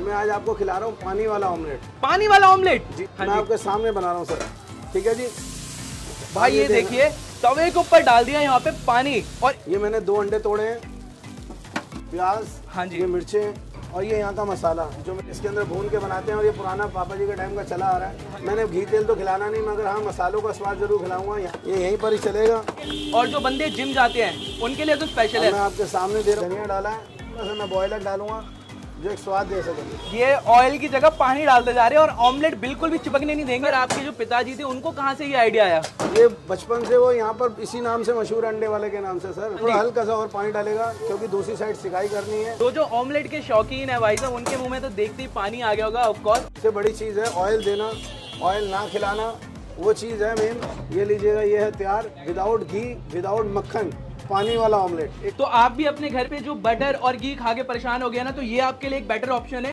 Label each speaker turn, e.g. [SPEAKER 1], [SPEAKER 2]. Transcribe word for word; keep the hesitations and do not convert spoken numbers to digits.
[SPEAKER 1] मैं आज आपको खिला रहा हूँ पानी वाला ऑमलेट।
[SPEAKER 2] पानी वाला ऑमलेट
[SPEAKER 1] जी,
[SPEAKER 2] हाँ
[SPEAKER 1] मैं
[SPEAKER 2] जी।
[SPEAKER 1] आपके सामने बना रहा हूँ सर, ठीक है जी।
[SPEAKER 2] भाई ये देखिए तवे के ऊपर डाल दिया यहाँ पे पानी, और
[SPEAKER 1] ये मैंने दो अंडे तोड़े हैं, प्याज,
[SPEAKER 2] हाँ जी,
[SPEAKER 1] ये मिर्चें और ये यहाँ का मसाला जो इसके अंदर भून के बनाते हैं, और ये पुराना पापा जी के टाइम का चला आ रहा है। मैंने घी तेल तो खिलाना नहीं, मगर हाँ मसालों का स्वाद जरूर खिलाऊंगा, ये यहीं पर ही चलेगा।
[SPEAKER 2] और जो बंदे जिम जाते हैं उनके लिए तो स्पेशल है।
[SPEAKER 1] मैं आपके सामने दे रहा हूँ, धनिया डाला है, बस मैं बॉयलर डालूंगा जो एक स्वाद दे सके।
[SPEAKER 2] ये ऑयल की जगह पानी डालते जा रहे हैं और ऑमलेट बिल्कुल भी चिपकने नहीं देंगे। और आपके जो पिताजी थे उनको कहाँ से ये आइडिया आया?
[SPEAKER 1] ये बचपन से वो यहाँ पर इसी नाम से मशहूर, अंडे वाले के नाम से सर। थोड़ा हल्का सा और पानी डालेगा क्योंकि दूसरी साइड सिकाई करनी है।
[SPEAKER 2] तो जो ऑमलेट के शौकीन है भाई साहब, उनके मुंह में तो देखते ही पानी आ गया होगा। ऑफ कोर्स
[SPEAKER 1] सबसे बड़ी चीज़ है ऑयल देना, ऑयल ना खिलाना, वो चीज़ है मेन। ये लीजिएगा, ये है तैयार, विदाउट घी विदाउट मक्खन, पानी वाला ऑमलेट।
[SPEAKER 2] तो आप भी अपने घर पे जो बटर और घी खा के परेशान हो गया ना, तो ये आपके लिए एक बेटर ऑप्शन है।